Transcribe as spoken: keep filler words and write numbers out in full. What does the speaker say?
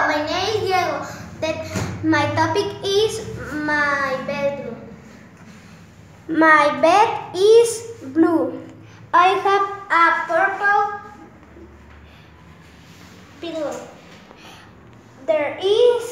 my name is Diego. That my topic is my bedroom. My bed is blue. I have a purple pillow. There is